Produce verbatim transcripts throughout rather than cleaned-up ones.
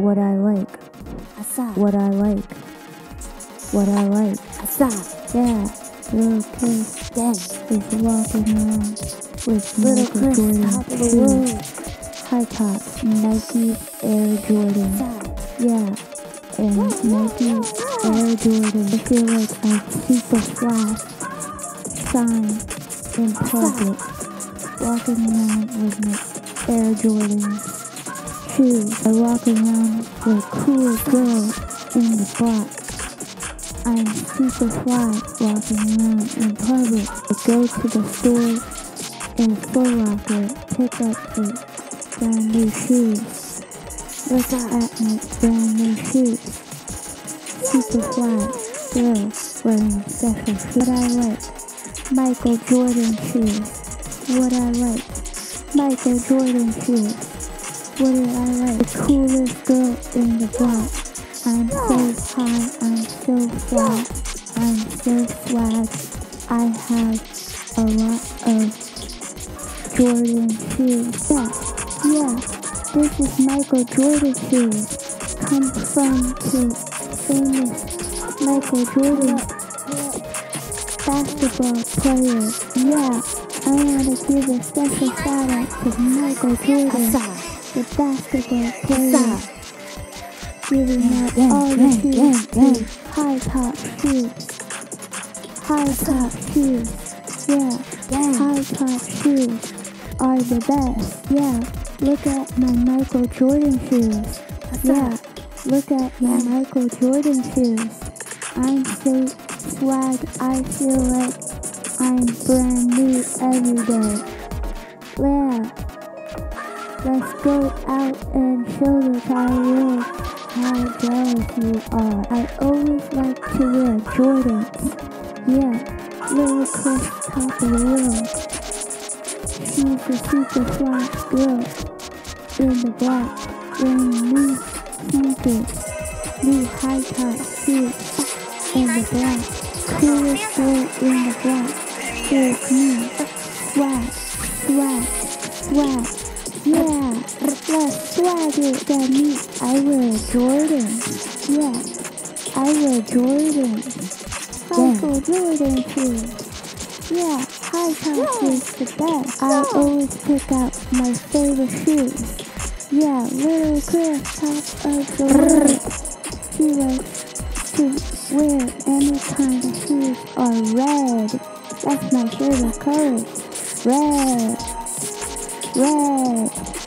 what I like, what I like, what I like. Yeah, little kid is walking around with Little Michael Chris, Jordan top of the shoes, world. high top Nike Air Jordan. Yeah, and Nike Air Jordan. I feel like I'm super fly, shine in public, walking around with my Air Jordans shoes. I walk around with a cool girl in the block. I'm super fly walking around in public. I go to the store in Foot Locker, pick up the brand new shoes. Look at my brand new shoes. Super fly girl wearing special shoes. What I like, Michael Jordan shoes. What I like, Michael Jordan shoes. What do I like? The coolest girl in the block. I'm so high, I'm so fly, I'm so swag. I have a lot of Jordan shoes. Yeah, yeah, this is Michael Jordan shoes. Come from to famous Michael Jordan basketball player. Yeah, I want to give a special shout out to Michael Jordan, the basketball player. Giving out yeah, all yeah, the shoes, yeah, yeah. high top shoes, high top shoes, yeah, Yeah. high top shoes are the best, yeah, look at my Michael Jordan shoes, yeah, look at my Michael Jordan shoes, I'm so swag, I feel like I'm brand new every day, yeah, let's go out and show the entire world how jealous you are. I always like to wear Jordans. Yeah, little Chris, top of the world. She's a super fly girl in the block, wearing new sneakers, new high top shoes in the block. Coolest girl in the block is me. Swag, swag, swag. Yeah, let's swag it at me. I wear Jordan. Yeah, I wear Jordan. Michael Jordan shoes. Yeah, high top is the best. I always pick out my favorite shoes. Yeah, little Chris, top of the world. She likes to wear any kind of shoes are red. That's my favorite color. Red. Red,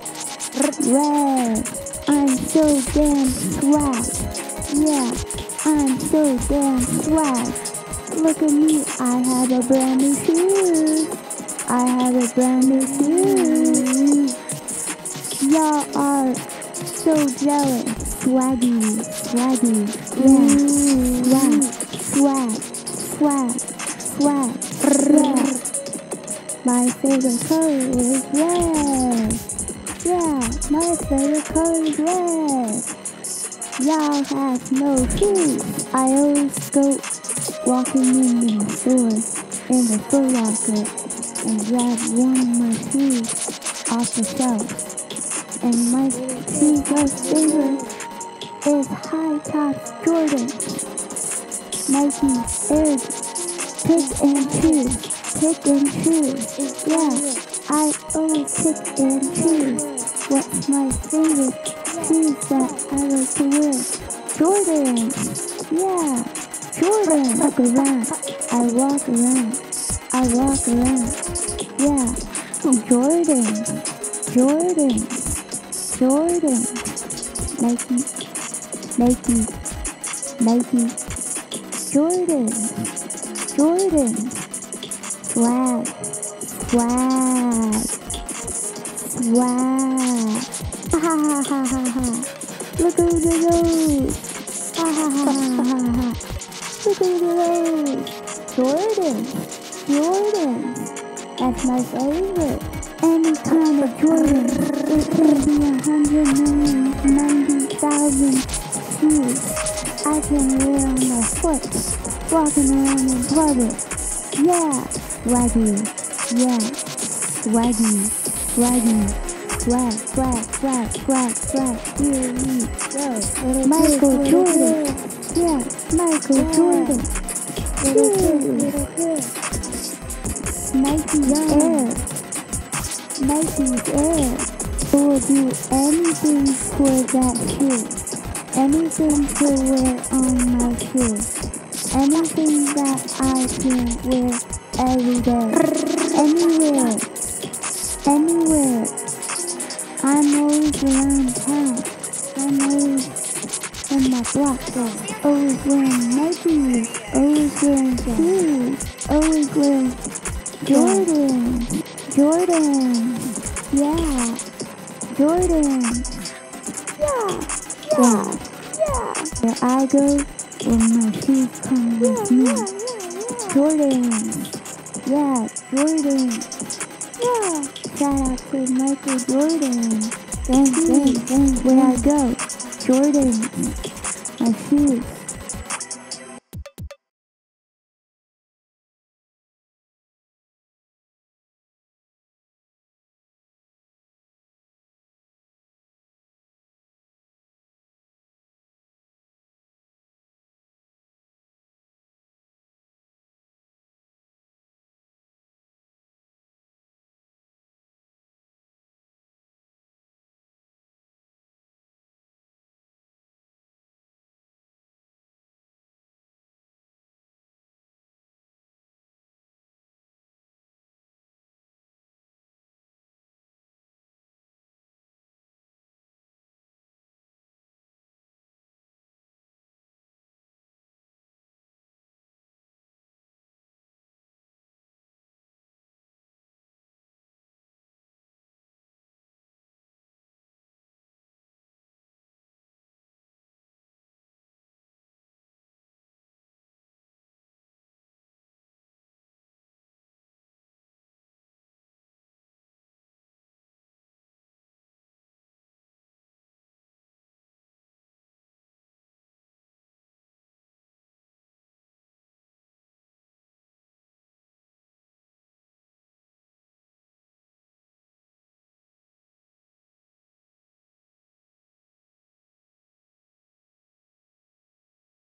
red, I'm so damn swag, yeah, I'm so damn swag, look at me, I have a brand new shoes, I have a brand new shoes, y'all are so jealous, swaggy, swaggy, yeah, swag, swag, swag, swag, yeah. My favorite color is red. Yeah, my favorite color is red. Y'all have no shoes. I always go walking in the store, in the Foot Locker, and grab one of my shoes off the shelf. And my shoe most favorite is high top Jordan. Nike Air. Pick and choose. Pick and choose. Yeah, I always pick and choose. What's my favorite shoes that I like to wear? Jordan. Yeah, Jordan. Walk around. I walk around. I walk around. Yeah, Jordan. Jordan. Jordan. Nike. Nike. Nike. Jordan. Jordan. Swag, swag, swag. Ha ha ha ha ha. Look at the nose. Ha ha ha ha ha ha. Look at the nose. Jordan, Jordan. That's my favorite. Any kind of Jordan. It can be a hundred million, ninety thousand shoes. I can wear on my foot, walking around in public. Yeah. Swaggy, yeah, swaggy, swaggy, swag, swag, swag, swag, swag. Here we go. Michael Jordan. Yeah, Michael Jordan. Nike's Air. Nike's Air. I will do anything for that shoe. Anything to wear on my shoe. Anything that I can wear every day. Anywhere. Anywhere. I'm always around town. I'm always in my block though. Always wearing Nikes. Always wearing shoes. Always wearing Jordan. Jordan. Yeah. Jordan. Yeah. Yeah. Yeah. Where I go, where my shoes come with me. Jordan. Yeah. Jordan. Yeah. Shout out to Michael Jordan. Bang, bang, bang. Where I go, Jordan. My shoes.